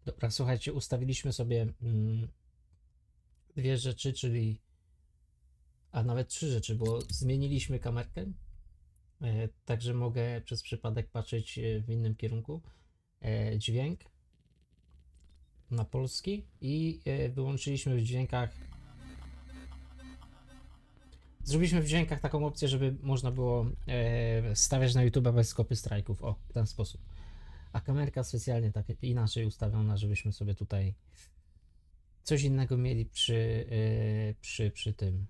Dobra, słuchajcie, ustawiliśmy sobie dwie rzeczy, czyli, a nawet trzy rzeczy, bo zmieniliśmy kamerkę, także mogę przez przypadek patrzeć w innym kierunku. Dźwięk na polski i wyłączyliśmy w dźwiękach. Zrobiliśmy w dźwiękach taką opcję, żeby można było stawiać na YouTube bez kopy strajków. O, w ten sposób. A kamerka specjalnie tak inaczej ustawiona, żebyśmy sobie tutaj coś innego mieli przy tym.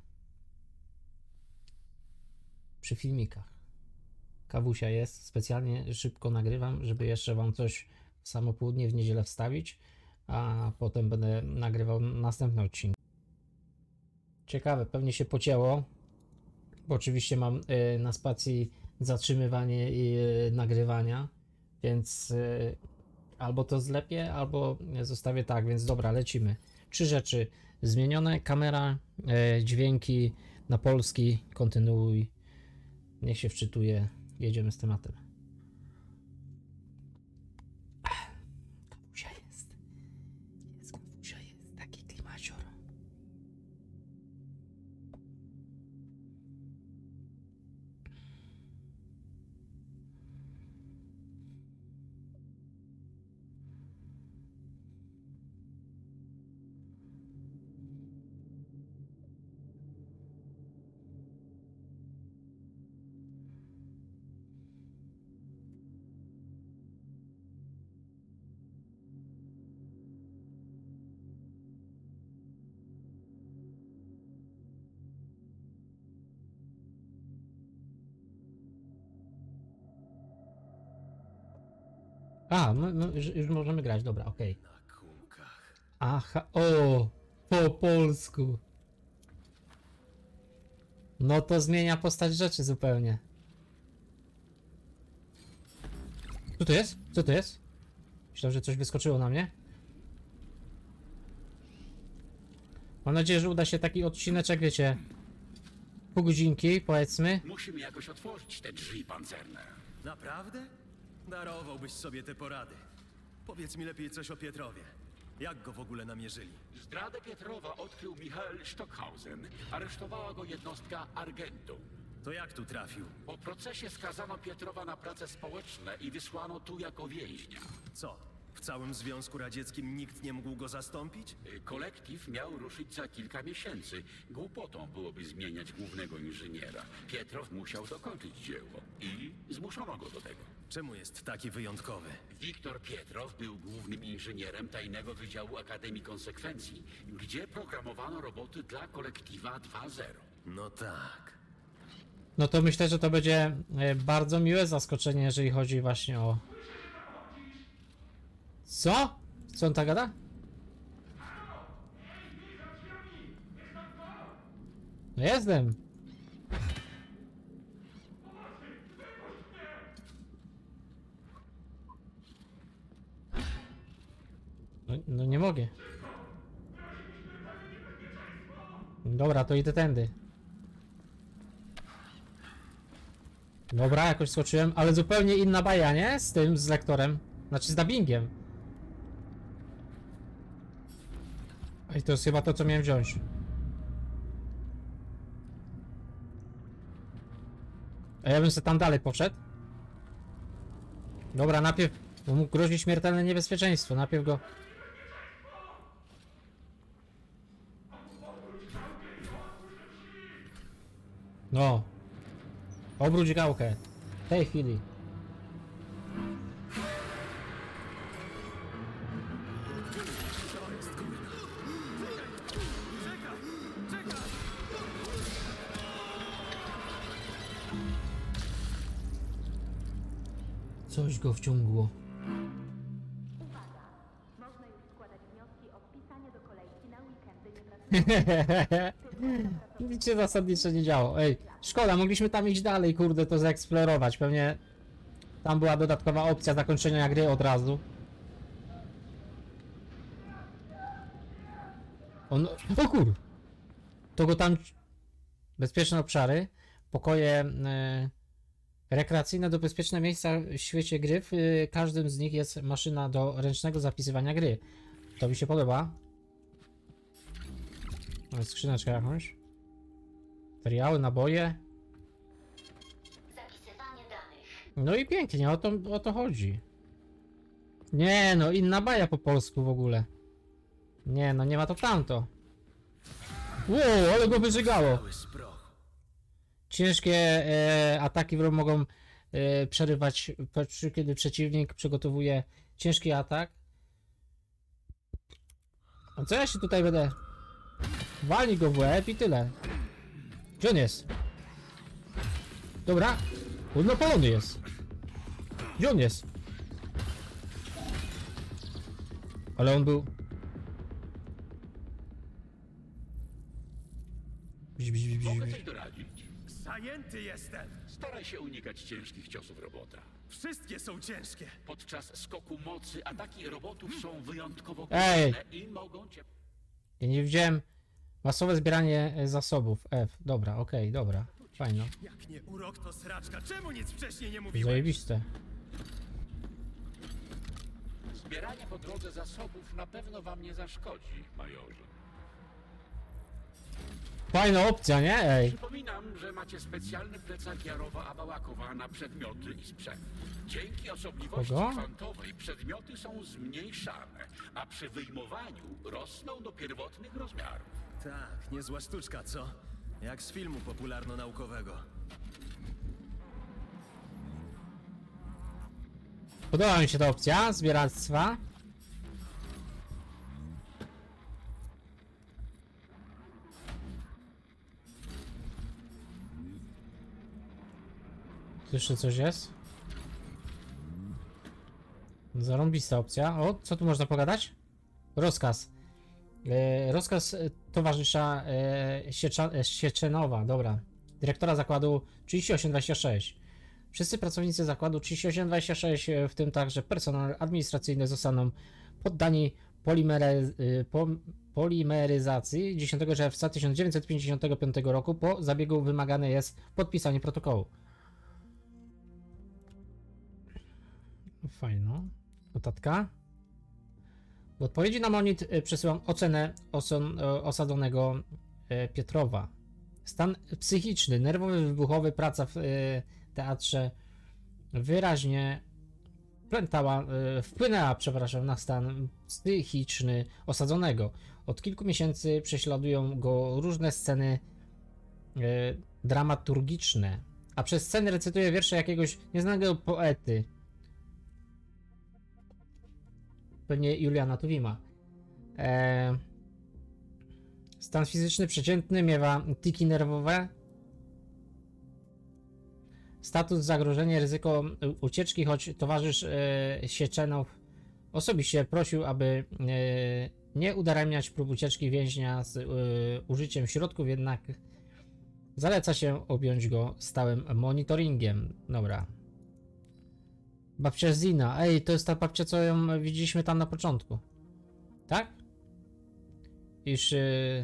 Przy filmikach. Kawusia jest. Specjalnie szybko nagrywam, żeby jeszcze wam coś w samo południe w niedzielę wstawić, a potem będę nagrywał następny odcinek. Ciekawe, pewnie się pocięło, bo oczywiście mam na spacji zatrzymywanie i nagrywania, więc albo to zlepię, albo zostawię tak, więc dobra, lecimy. Trzy rzeczy zmienione: kamera, dźwięki na polski, kontynuuj, niech się wczytuje, jedziemy z tematem. Kawusia jest, Kawusia jest, taki klimacior. A, no już możemy grać, dobra, okej. Na kółkach. Aha, o, po polsku. No to zmienia postać rzeczy zupełnie. Co to jest? Co to jest? Myślałem, że coś wyskoczyło na mnie. Mam nadzieję, że uda się taki odcineczek, wiecie, pół godzinki, powiedzmy. Musimy jakoś otworzyć te drzwi pancerne. Naprawdę? Darowałbyś sobie te porady. Powiedz mi lepiej coś o Pietrowie. Jak go w ogóle namierzyli? Zdradę Pietrowa odkrył Michael Stockhausen. Aresztowała go jednostka Argentum. To jak tu trafił? Po procesie skazano Pietrowa na prace społeczne i wysłano tu jako więźnia. Co? W całym Związku Radzieckim nikt nie mógł go zastąpić? Kolektyw miał ruszyć za kilka miesięcy. Głupotą byłoby zmieniać głównego inżyniera. Pietrow musiał dokończyć dzieło i zmuszono go do tego. Czemu jest taki wyjątkowy? Wiktor Pietrow był głównym inżynierem tajnego wydziału Akademii Konsekwencji, gdzie programowano roboty dla kolektywa 2.0. No tak. No to myślę, że to będzie bardzo miłe zaskoczenie, jeżeli chodzi właśnie o... Co? Co on tak gada? No jestem. No nie mogę. Dobra, to idę tędy. Dobra, jakoś skoczyłem, ale zupełnie inna baja, nie? Z tym, z lektorem. Znaczy z dubbingiem. I to jest chyba to, co miałem wziąć. A ja bym sobie tam dalej poszedł. Dobra, najpierw, bo mu grozi śmiertelne niebezpieczeństwo. Najpierw go... No. Obróć gałkę. W tej chwili. Coś go wciągło. Można już składać wnioski o wpisanie do kolejki na weekendy Nic się zasadniczo nie działo. Ej, szkoda, mogliśmy tam iść dalej, kurde, to zaeksplorować. Pewnie tam była dodatkowa opcja zakończenia gry od razu. On... O kur... To go tam... Bezpieczne obszary. Pokoje... Rekreacyjne do bezpieczne miejsca w świecie gry. W każdym z nich jest maszyna do ręcznego zapisywania gry. To mi się podoba. Mamy skrzyneczkę jakąś. Materiały, naboje. Zapisywanie danych. No i pięknie, o to chodzi. Nie no, inna baja po polsku w ogóle. Nie no, nie ma to tamto. Wow, ale go wyżygało. Cały z prochu. Ciężkie ataki wręcz mogą przerywać, kiedy przeciwnik przygotowuje ciężki atak. A co ja się tutaj będę... Walnij go w łeb i tyle. Gdzie on jest? Dobra. On napalony jest. Gdzie on jest? Ale on był... Mogę coś doradzić. Zajęty jestem! Staraj się unikać ciężkich ciosów robota. Wszystkie są ciężkie! Podczas skoku mocy ataki robotów są wyjątkowo Ej! groźne i mogą cię... Ja nie widziałem. Masowe zbieranie zasobów. F. Dobra, okej, dobra. Fajno. Jak nie urok, to sraczka. Czemu nic wcześniej nie mówiłeś? Zajebiste. Zbieranie po drodze zasobów na pewno wam nie zaszkodzi, majorze. Fajna opcja, nie? Ej. Przypominam, że macie specjalny plecak Jarowa Abałakowa na przedmioty i sprzęt. Dzięki osobliwości Kogo? kwantowej przedmioty są zmniejszane, a przy wyjmowaniu rosną do pierwotnych rozmiarów. Tak, niezła sztuczka, co? Jak z filmu popularno-naukowego. Podoba mi się ta opcja zbieractwa. Tu jeszcze coś jest? Zarąbista opcja. O, co tu można pogadać? Rozkaz. Rozkaz towarzysza Sieczenowa, dobra. Dyrektora zakładu 3826. Wszyscy pracownicy zakładu 3826, w tym także personel administracyjny, zostaną poddani polimeryzacji 10 czerwca 1955 roku. Po zabiegu wymagane jest podpisanie protokołu. Fajno. Notatka. W odpowiedzi na monit przesyłam ocenę osadzonego Pietrowa. Stan psychiczny, nerwowy, wybuchowy, praca w teatrze wyraźnie wpłynęła, przepraszam, na stan psychiczny osadzonego. Od kilku miesięcy prześladują go różne sceny dramaturgiczne, a przez sceny recytuje wiersze jakiegoś nieznanego poety. Pewnie Juliana Tuwima. Stan fizyczny przeciętny, miewa tiki nerwowe. Status zagrożenia, ryzyko ucieczki, choć towarzysz Sieczenow osobiście prosił, aby nie udaremniać prób ucieczki więźnia z użyciem środków, jednak zaleca się objąć go stałym monitoringiem. Dobra. Babcia Zina. Ej, to jest ta babcia, co ją widzieliśmy tam na początku. Tak? Iż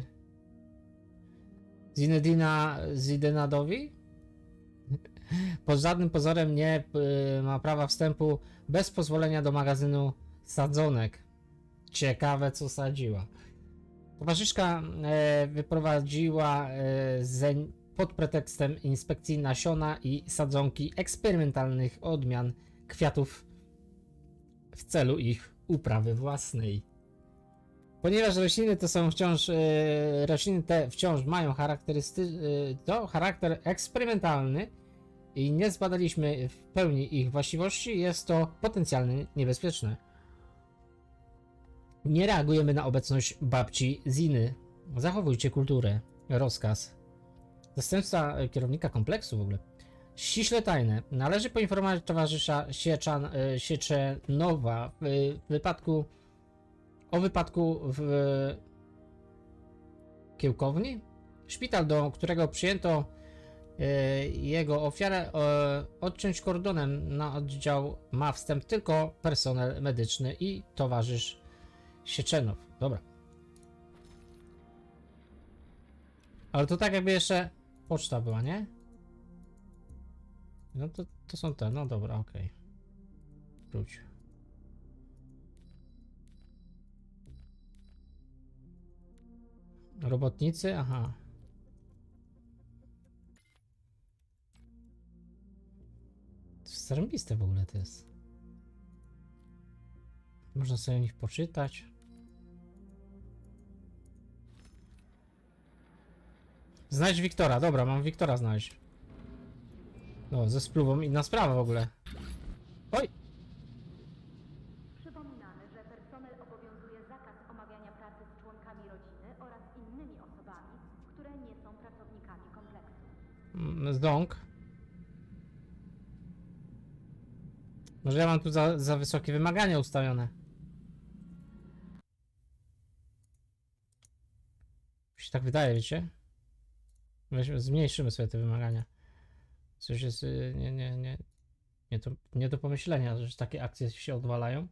Zinedina Zidenadowi pod żadnym pozorem nie ma prawa wstępu bez pozwolenia do magazynu sadzonek. Ciekawe, co sadziła. Towarzyszka wyprowadziła zeń pod pretekstem inspekcji nasiona i sadzonki eksperymentalnych odmian kwiatów w celu ich uprawy własnej. Ponieważ rośliny te są wciąż rośliny te wciąż mają charakter eksperymentalny i nie zbadaliśmy w pełni ich właściwości, jest to potencjalnie niebezpieczne. Nie reagujemy na obecność babci Ziny. Zachowujcie kulturę. Rozkaz. Zastępca kierownika kompleksu w ogóle. Ściśle tajne. Należy poinformować towarzysza Sieczenowa o wypadku w Kiełkowni. Szpital, do którego przyjęto jego ofiarę, odciąć kordonem na oddział ma wstęp tylko personel medyczny i towarzysz Sieczenow. Dobra. Ale to tak jakby jeszcze poczta była, nie? No to to są te, no dobra, okej. Wróć. Robotnicy? Aha. To jest zarąbiste w ogóle to jest. Można sobie o nich poczytać. Znajdź Wiktora. Dobra, mam Wiktora znaleźć. No, ze spluwą inna sprawa w ogóle. Oj! Przypominamy, że personel obowiązuje zakaz omawiania pracy z członkami rodziny oraz innymi osobami, które nie są pracownikami kompleksu. Zdąg. Może ja mam tu za wysokie wymagania ustawione. Mi się tak wydaje, wiecie? Zmniejszymy sobie te wymagania. Coś jest nie do pomyślenia, że takie akcje się odwalają.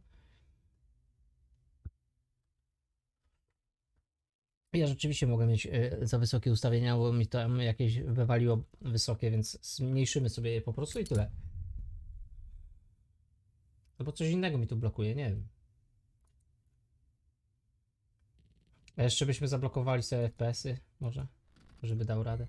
Ja rzeczywiście mogę mieć za wysokie ustawienia, bo mi tam jakieś wywaliło wysokie, więc zmniejszymy sobie je po prostu i tyle. No bo coś innego mi tu blokuje, nie wiem. A jeszcze byśmy zablokowali sobie FPS-y, może, żeby dał radę.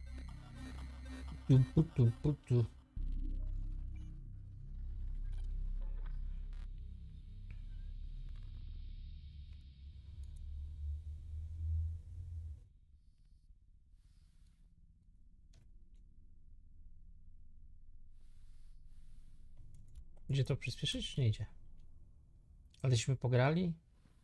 Idzie to przyspieszyć, czy nie idzie? Aleśmy pograli.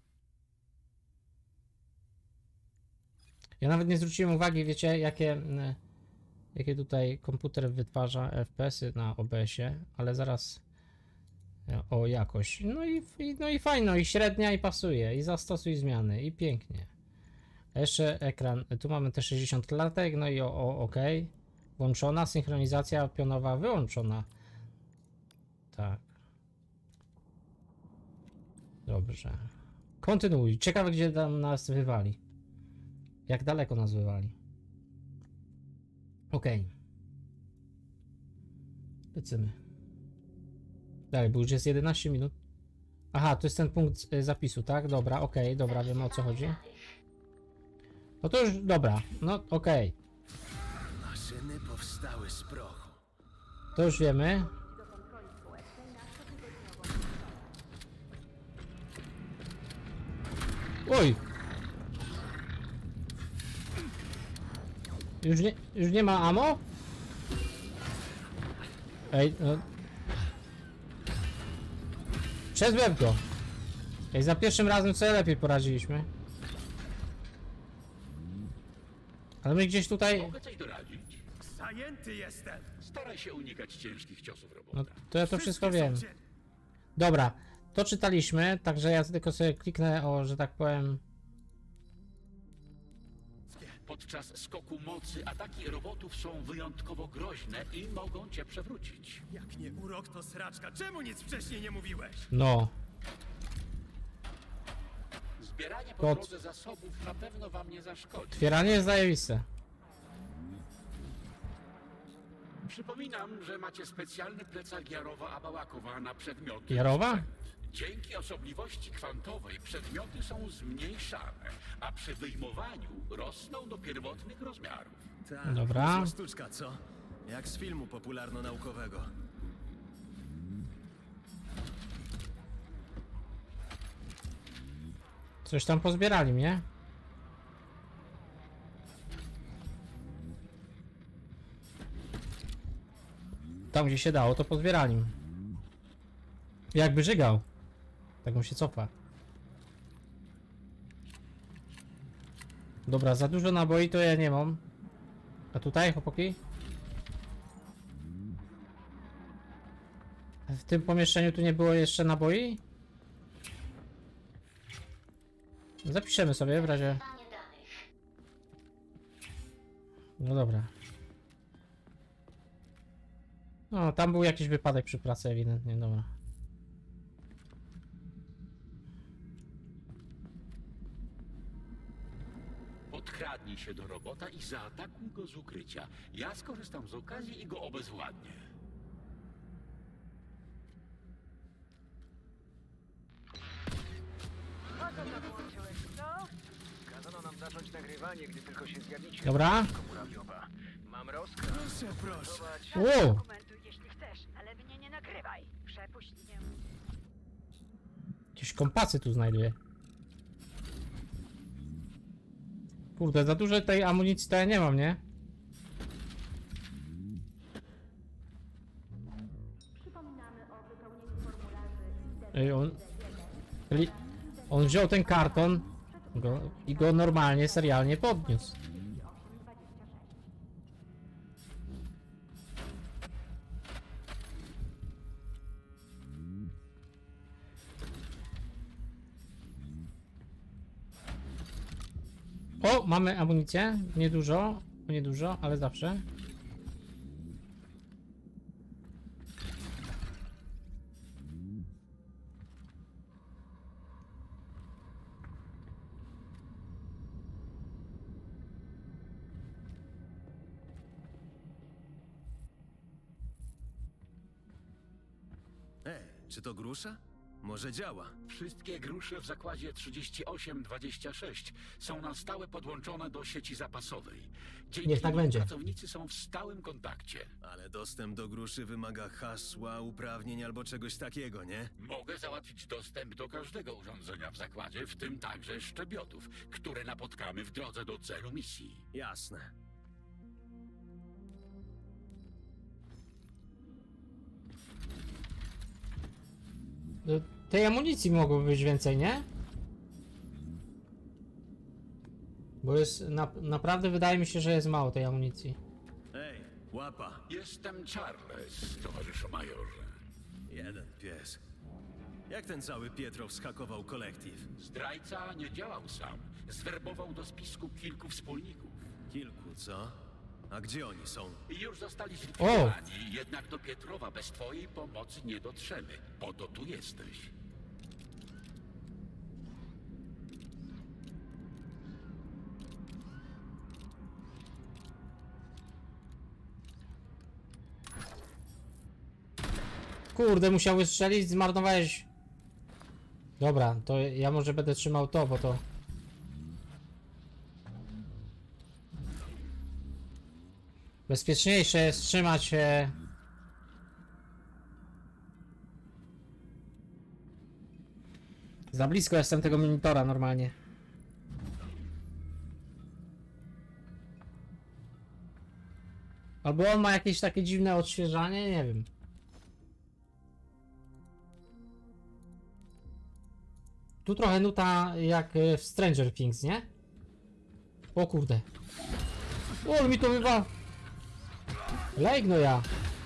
Ja nawet nie zwróciłem uwagi, wiecie, jakie tutaj komputer wytwarza FPS-y na OBS-ie, ale zaraz o jakość. No i fajno, i średnia, i pasuje, i zastosuj zmiany, i pięknie. A jeszcze ekran, tu mamy te 60 klatek, no i OK. Włączona, synchronizacja pionowa wyłączona. Tak. Dobrze. Kontynuuj. Ciekawe, gdzie tam nas wywali. Jak daleko nas wywali. Okej. Lecimy. Dalej, bo już jest 11 minut. Aha, to jest ten punkt zapisu, tak? Dobra, okej, dobra, wiemy o co chodzi. No to już, dobra, no okej. Maszyny powstały z prochu. To już wiemy. Do kontroli społecznej na cotygodniowo. Oj! Już nie ma ammo? Ej, no. Przezłem go. Ej, za pierwszym razem sobie lepiej poradziliśmy. Ale my gdzieś tutaj... Mogę coś doradzić? Zajęty jestem! Staraj się unikać ciężkich ciosów robota. No to ja to wszystko Wszystkie wiem. są cię- Dobra, to czytaliśmy, także ja tylko sobie kliknę o, że tak powiem... Podczas skoku mocy ataki robotów są wyjątkowo groźne i mogą cię przewrócić. Jak nie urok, to sraczka. Czemu nic wcześniej nie mówiłeś? No, Zbieranie po Kot. drodze zasobów na pewno wam nie zaszkodzi. otwieranie jest zajebiste. Przypominam, że macie specjalny plecak Jarowa Abałakowa na przedmioty. Jarowa? Dzięki osobliwości kwantowej przedmioty są zmniejszane, a przy wyjmowaniu rosną do pierwotnych rozmiarów. Tak, Dobra. niezła sztuczka, co? Jak z filmu popularno-naukowego. Coś tam pozbierali mnie. Tam gdzie się dało, to pozbierali. Jakby żygał. Tak mu się cofa. Dobra, za dużo naboi to ja nie mam. A tutaj, chłopaki? W tym pomieszczeniu tu nie było jeszcze naboi? Zapiszemy sobie w razie. No dobra. No, tam był jakiś wypadek przy pracy ewidentnie, dobra. Podkradnij się do robota i zaatakuj go z ukrycia. Ja skorzystam z okazji i go obezwładnię. Włączyłeś co? Kazano nam zacząć nagrywanie, gdy tylko się zjawicie. Dobra. Murawiowa. Mam rozkaz. Proszę, proszę. Zobacz. O! Dokumentuj, jeśli chcesz, ale mnie nie nagrywaj. Przepuść mnie. Jakieś kompasy tu znajduję. Kurde, za dużo tej amunicji to ja nie mam, nie? Przypominamy o wypełnieniu formularzy Ej, on wziął ten karton i go normalnie, serialnie podniósł. O, mamy amunicję. Niedużo, ale zawsze. Ej, czy to grusza? Może działa. Wszystkie grusze w zakładzie 3826 są na stałe podłączone do sieci zapasowej. Dzięki Niech tak nim będzie. pracownicy są w stałym kontakcie. Ale dostęp do gruszy wymaga hasła, uprawnień albo czegoś takiego, nie? Mogę załatwić dostęp do każdego urządzenia w zakładzie, w tym także szczebiotów, które napotkamy w drodze do celu misji. Jasne. Tej amunicji mogłoby być więcej, nie? Bo jest naprawdę wydaje mi się, że jest mało tej amunicji. Ej, łapa. Jestem Charles, towarzyszu majorze. Jeden pies. Jak ten cały Pietrow zhakował kolektyw? Zdrajca nie działał sam. Zwerbował do spisku kilku wspólników. Kilku, co? A gdzie oni są? Już zostali zlikwidowani, jednak do Pietrowa bez twojej pomocy nie dotrzemy. Po to tu jesteś. Kurde, musiały strzelić, zmarnowałeś. Dobra, to ja może będę trzymał to, bo to... Bezpieczniejsze jest trzymać się... Za blisko jestem tego monitora normalnie. Albo on ma jakieś takie dziwne odświeżanie, nie wiem. Tu trochę nuta jak w Stranger Things, nie? O kurde. O, ale mi to wywa... Lejgno ja.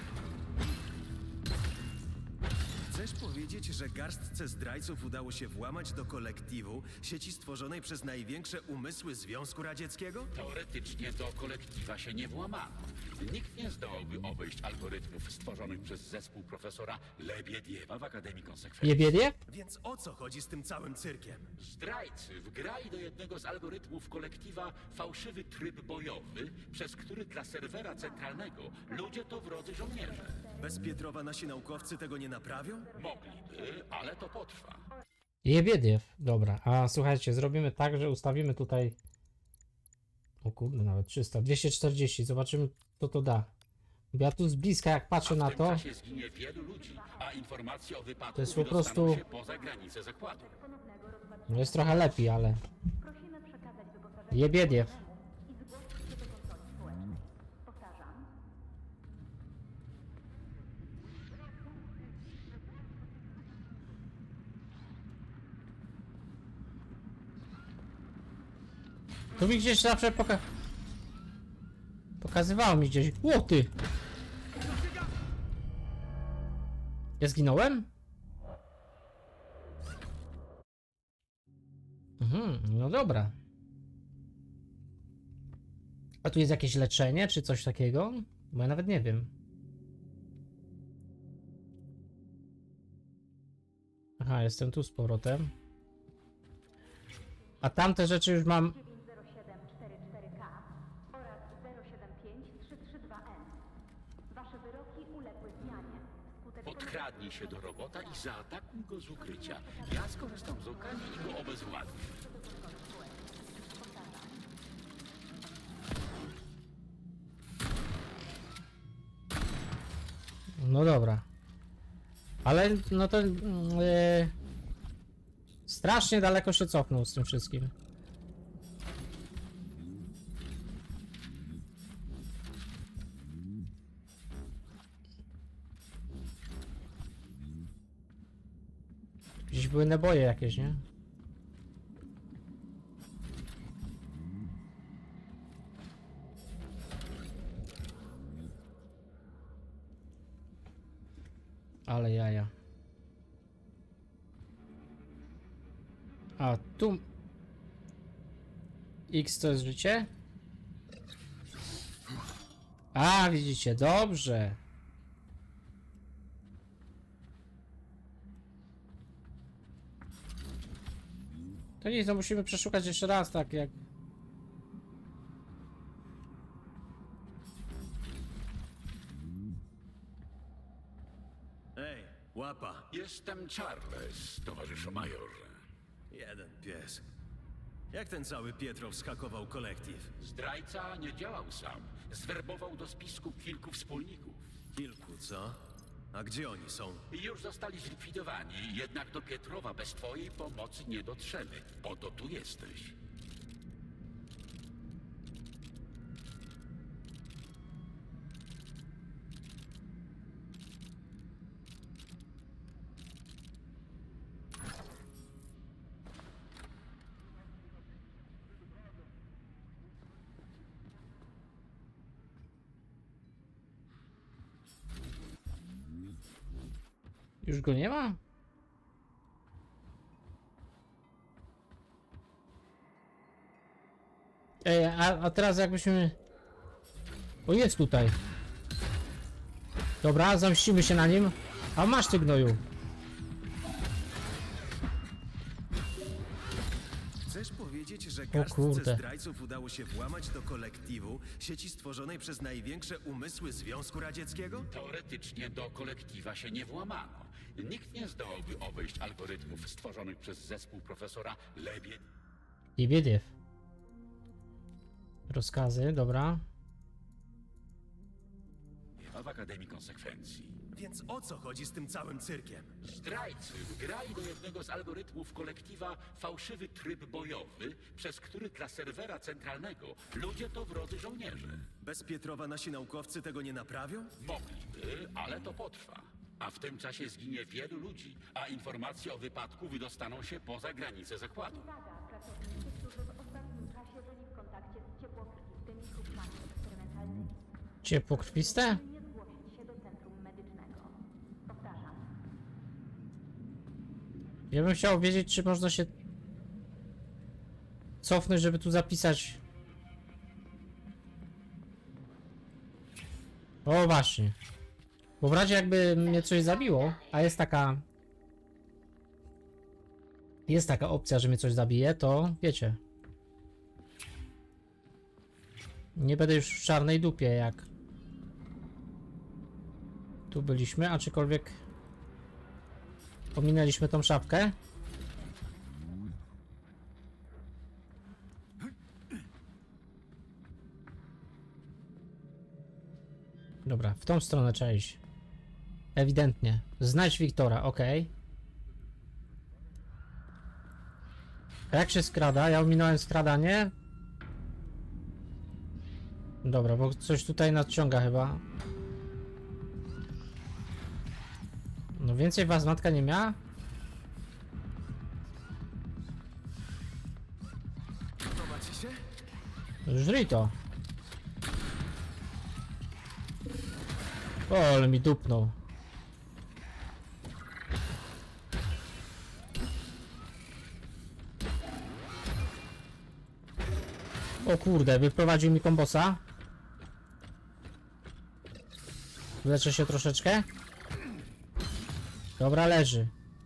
Chcesz powiedzieć, że garstce zdrajców udało się włamać do kolektywu, sieci stworzonej przez największe umysły Związku Radzieckiego? Teoretycznie do kolektywa się nie włamano. Nikt nie zdołałby obejść algorytmów stworzonych przez zespół profesora Lebiediewa w Akademii Konsekwencji. Jebiedie? Więc o co chodzi z tym całym cyrkiem? Zdrajcy wgrali do jednego z algorytmów kolektywa fałszywy tryb bojowy, przez który dla serwera centralnego ludzie to wrodzy żołnierze. Bez Pietrowa nasi naukowcy tego nie naprawią? Mogliby, ale to potrwa. Jebiediew. Dobra, a słuchajcie, zrobimy tak, że ustawimy tutaj... O kurde, nawet 300. 240, zobaczymy co to da. Bo ja tu z bliska jak patrzę na W tym to... czasie zginie wielu ludzi, a informacje o wypadku To jest po wydostaną prostu- się poza granice zakładu. No jest trochę lepiej, ale... Prosimy przekazać wyposażenie Jebiediew. i zgłosić się do kontroli społecznej. Powtarzam. Tu mi gdzieś zawsze pokazywało mi gdzieś. O ty! Ja zginąłem? No dobra. A tu jest jakieś leczenie, czy coś takiego? Bo ja nawet nie wiem. Aha, jestem tu z powrotem. A tamte rzeczy już mam... 90744K oraz 075-332N. Wasze wyroki uległy zmianie. Wskutek Podkradnij się do robota i zaatakuj go z ukrycia. Ja skorzystam z okazji i go obezwładnię. Ale no to strasznie daleko się cofnął z tym wszystkim. Gdzieś były naboje jakieś, nie? Ale jaja. A tu... X to jest życie? A, widzicie, dobrze. To nic, to musimy przeszukać jeszcze raz, tak jak... Ej, łapa. Jestem Charles, towarzyszu majorze. Jeden pies. Jak ten cały Pietrow skakował kolektyw? Zdrajca nie działał sam. Zwerbował do spisku kilku wspólników. Kilku, co? A gdzie oni są? Już zostali zlikwidowani, jednak do Pietrowa bez twojej pomocy nie dotrzemy. Po to tu jesteś. Już go nie ma? Ej, a teraz jakbyśmy... O, jest tutaj. Dobra, zamścimy się na nim. A masz ty, gnoju. Chcesz powiedzieć, że garstce kurde. zdrajców udało się włamać do kolektywu, sieci stworzonej przez największe umysły Związku Radzieckiego? Teoretycznie do kolektywa się nie włamano. Nikt nie zdołałby obejść algorytmów stworzonych przez zespół profesora Lebie. Lebiediew. Rozkazy, dobra. w Akademii Konsekwencji. Więc o co chodzi z tym całym cyrkiem? Zdrajcy wgrali do jednego z algorytmów kolektywa fałszywy tryb bojowy, przez który dla serwera centralnego ludzie to wrodzy żołnierze. Bez Pietrowa nasi naukowcy tego nie naprawią? Mogliby, ale to potrwa. A w tym czasie zginie wielu ludzi, a informacje o wypadku wydostaną się poza granice zakładu. Pracownicy, którzy w ostatnim czasie byli w kontakcie z ciepłokrwistymi słupkami eksperymentalnymi. Ciepłokrwiste? Nie zgłosić się do centrum medycznego. Powtarzam. Ja bym chciał wiedzieć, czy można się cofnąć, żeby tu zapisać. O, właśnie. Bo w razie jakby mnie coś zabiło, a jest taka opcja, że mnie coś zabije, to wiecie. Nie będę już w czarnej dupie, jak tu byliśmy, aczkolwiek pominęliśmy tą szafkę. Dobra, w tą stronę trzeba iść. Ewidentnie. Znajdź Wiktora, ok. A jak się skrada? Ja ominąłem skradanie. Dobra, bo coś tutaj nadciąga chyba. No więcej was matka nie miała? Podoba ci się? Żryj to. O, ale mi dupnął. O kurde, wyprowadził mi kombosa. Leczę się troszeczkę. Dobra, leży.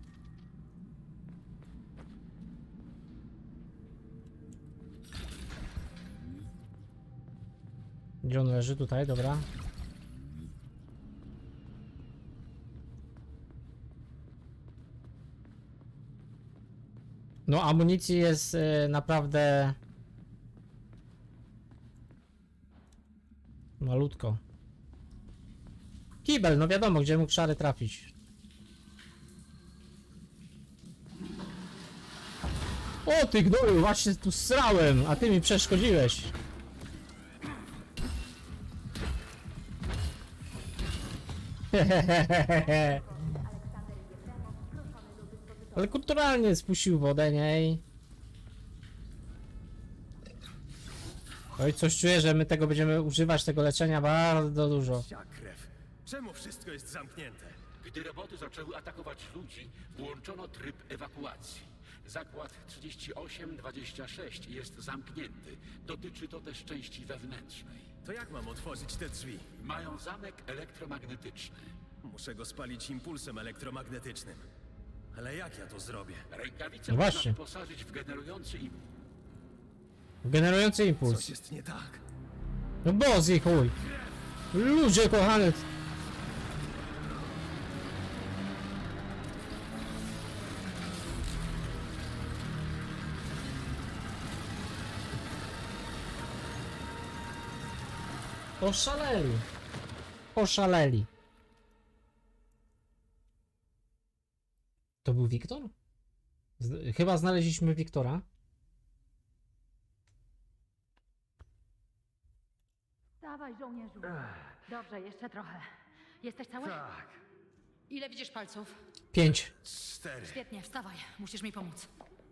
Gdzie on leży? Tutaj, dobra. No, amunicji jest naprawdę malutko. Kibel, no wiadomo, gdzie mógł szary trafić. O ty gnoju, właśnie tu srałem, a ty mi przeszkodziłeś. Ale kulturalnie spuścił wodę, nie? Oj, coś czuję, że my tego będziemy używać, tego leczenia bardzo dużo. Ja krew. Czemu wszystko jest zamknięte? Gdy roboty zaczęły atakować ludzi, włączono tryb ewakuacji. Zakład 3826 jest zamknięty. Dotyczy to też części wewnętrznej. To jak mam otworzyć te drzwi? Mają zamek elektromagnetyczny. Muszę go spalić impulsem elektromagnetycznym. Ale jak ja to zrobię? Rękawice No można właśnie. wyposażyć w generujący im. Generujący Coś impuls. jest nie tak. No bozy chuj. Ludzie kochane. Oszaleli. Oszaleli. To był Wiktor? Chyba znaleźliśmy Wiktora. Dawaj, żołnierzu. Dobrze, jeszcze trochę. Jesteś cały? Tak. Ile widzisz palców? 5. 4. Świetnie, wstawaj. Musisz mi pomóc.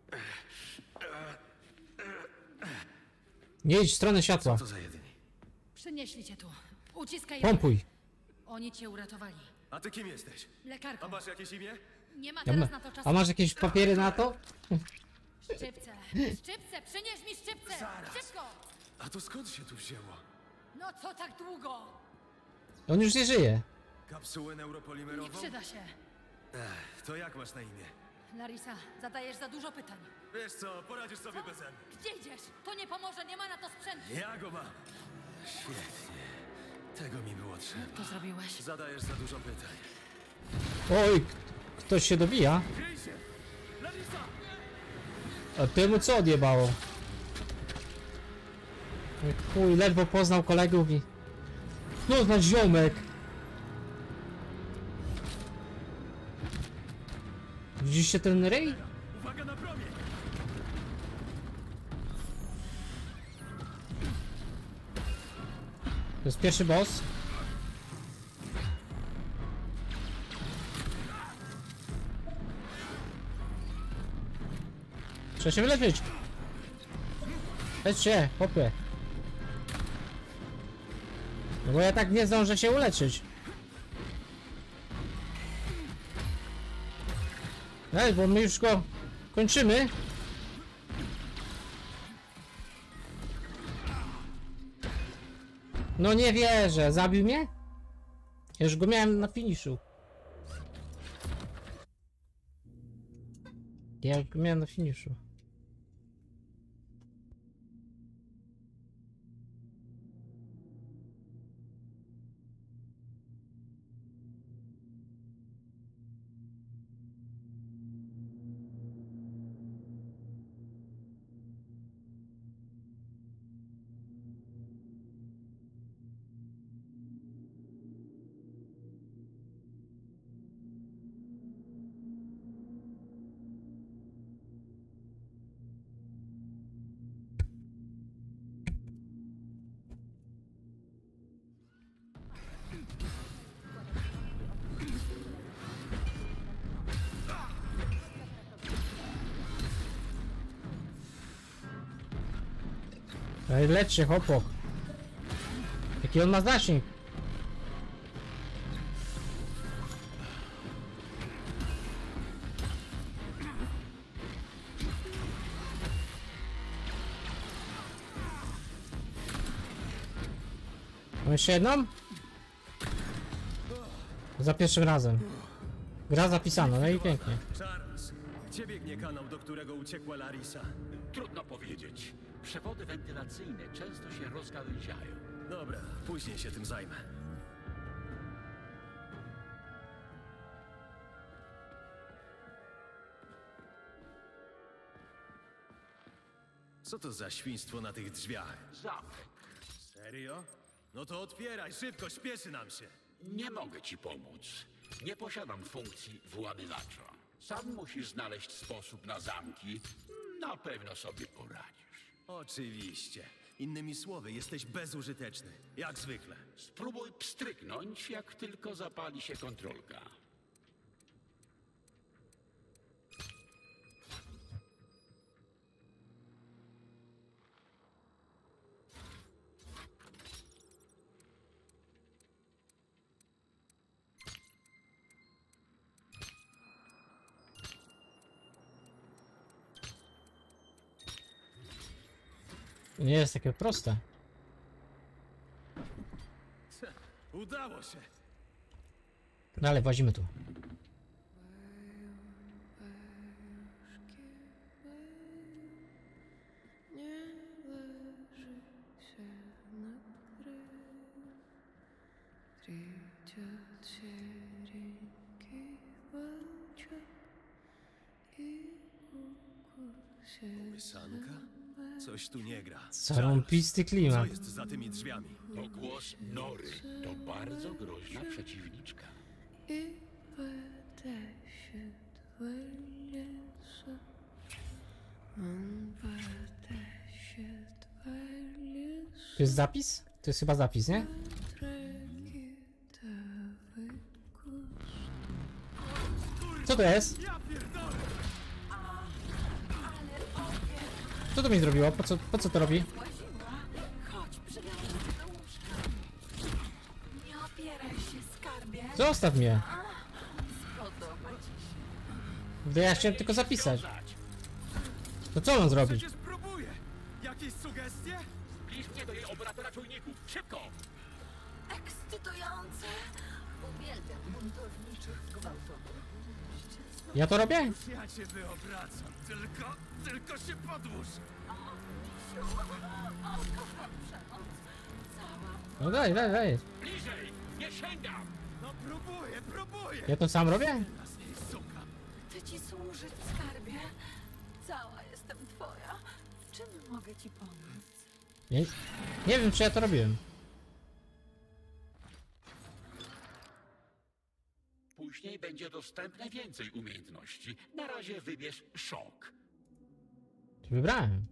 Nie idź w stronę światła. Co za jedyni? Przynieśli cię tu. Uciskaj. Pompuj. Oni cię uratowali. A ty kim jesteś? Lekarką. A masz jakieś imię? Nie ma A, teraz na to czasu. a masz jakieś papiery na to? Szczypce. Szczypce, przynieś mi szczypce. Zaraz. Szybko. A to skąd się tu wzięło? No co tak długo? On już nie żyje. Kapsułę Nie neuropolimerową? przyda się. To jak masz na imię? Larisa, zadajesz za dużo pytań. Wiesz co, poradzisz sobie Co? beze mnie. Gdzie idziesz? To nie pomoże, nie ma na to sprzętu. Ja go mam. Świetnie. Tego mi było trzeba. To zrobiłeś. Zadajesz za dużo pytań. Oj, ktoś się dobija. Kryj się! Larisa! A temu co odjebało? Oj, chuj, ledwo poznał kolegów i... No, na ziomek! Widzieliście ten ryj? Uwaga na promień! To jest pierwszy boss. Trzeba się wyleczyć. Lecz się, chłopie. No bo ja tak nie zdążę się uleczyć. Ej, bo my już go kończymy. No nie wierzę, zabił mnie? Ja już go miałem na finiszu. Ja już go miałem na finiszu. Ej, lecz się, chłopok. Jaki on ma zasięg? Mam jeszcze jedną? Za pierwszym razem. Gra zapisana, no i pięknie. Charles, gdzie biegnie kanał, do którego uciekła Larisa? Trudno powiedzieć. Przewody wentylacyjne często się rozgałęziają. Dobra, później się tym zajmę. Co to za świństwo na tych drzwiach? Zamek. Serio? No to otwieraj, szybko, śpieszy nam się. Nie mogę ci pomóc. Nie posiadam funkcji włamywacza. Sam musisz znaleźć sposób na zamki, Na pewno sobie poradzisz. Oczywiście. Innymi słowy, jesteś bezużyteczny. Jak zwykle. Spróbuj pstryknąć, jak tylko zapali się kontrolka. Nie jest takie proste. Udało się. No ale włazimy tu. Łysanka? Coś tu nie gra. Zarąbisty Co klimat. jest za tymi drzwiami? To głos Nory. To bardzo groźna przeciwniczka. To jest zapis? To jest chyba zapis, nie? Co to jest? Co to mi zrobiło? Po co to robi? Chodź, przywiążę cię do łóżka. Nie opieraj się, skarbie. Zostaw mnie. Podoba ci się. Gdy ja chciałem tylko zapisać. To co mam zrobić? Przecież próbuję. Jakieś sugestie? Bliż mnie do jej operatora czujników. Szybko! Ekscytujące. Uwielbiam buntowniczych gwałtownych. Ja to robię? Ja cię wyobracam. Tylko się podłóż. No daj. Bliżej! Nie sięgam! No próbuję. Ja to sam robię? Suka. Chcę ci służyć, skarbie. Cała jestem twoja. W czym mogę ci pomóc? Nie wiem, czy ja to robiłem. Później będzie dostępne więcej umiejętności. Na razie wybierz szok. Wybrałem.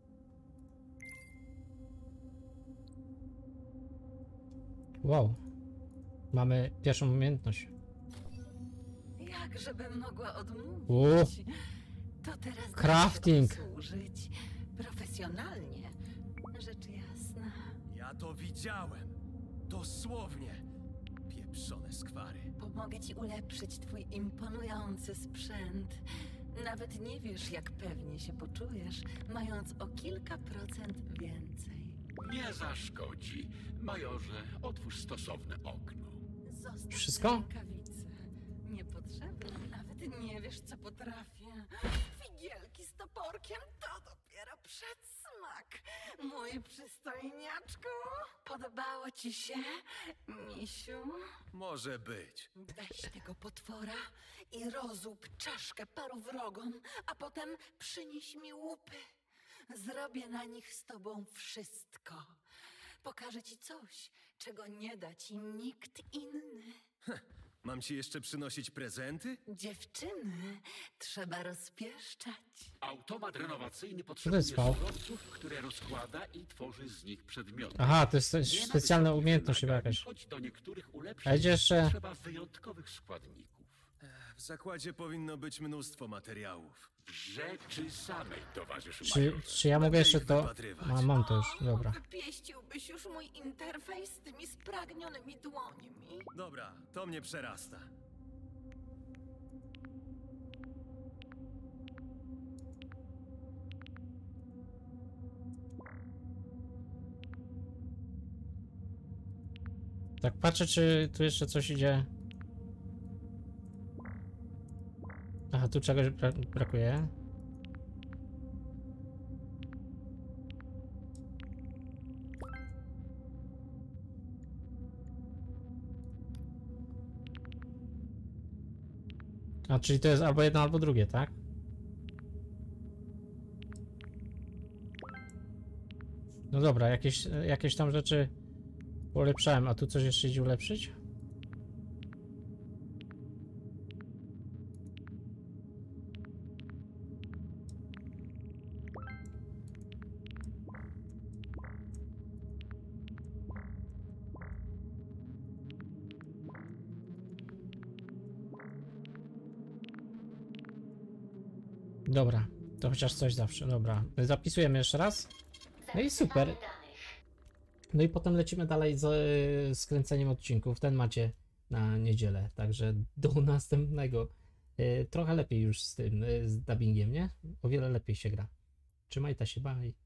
Wow. Mamy pierwszą umiejętność. Jak żebym mogła odmówić? U. To teraz Crafting. da się obsłużyć profesjonalnie. Rzecz jasna. Ja to widziałem. Dosłownie. Pieprzone skwary. Pomogę ci ulepszyć twój imponujący sprzęt. Nawet nie wiesz, jak pewnie się poczujesz, mając o kilka procent więcej. Nie zaszkodzi. Majorze, otwórz stosowne okno. Zostaw Wszystko? te rękawice. Niepotrzebne. Nawet nie wiesz, co potrafię. Figielki z toporkiem to dopiero przedsmak. Mój przystojniaczku. Podobało ci się, misiu? Może być. Weź tego potwora i rozłup czaszkę paru wrogom, a potem przynieś mi łupy. Zrobię na nich z tobą wszystko. Pokażę ci coś, czego nie da ci nikt inny. Mam ci jeszcze przynosić prezenty? Dziewczyny trzeba rozpieszczać. Automat renowacyjny to potrzebuje jest V? surowców, które rozkłada i tworzy z nich przedmioty. Aha, to jest też Nie ma specjalna wysokich umiejętność chyba wymagań, jakaś. choć do niektórych A ulepszeń gdzie jeszcze? trzeba wyjątkowych składników. W zakładzie powinno być mnóstwo materiałów. W rzeczy samej, towarzyszu Czy majorze. ja mogę jeszcze ich to... wypatrywać. A, mam to już, dobra. Wypieściłbyś już mój interfejs z tymi spragnionymi dłońmi. Dobra, to mnie przerasta. Tak patrzę, czy tu jeszcze coś idzie. Aha, tu czegoś brakuje. A, czyli to jest albo jedno, albo drugie, tak? No dobra, jakieś tam rzeczy ulepszałem, a tu coś jeszcze idzie ulepszyć? Dobra, to chociaż coś zawsze, dobra. Zapisujemy jeszcze raz. No i super. No i potem lecimy dalej z skręceniem odcinków. Ten macie na niedzielę, także do następnego. Trochę lepiej już z tym, z dubbingiem, nie? O wiele lepiej się gra. Trzymajcie się, bye.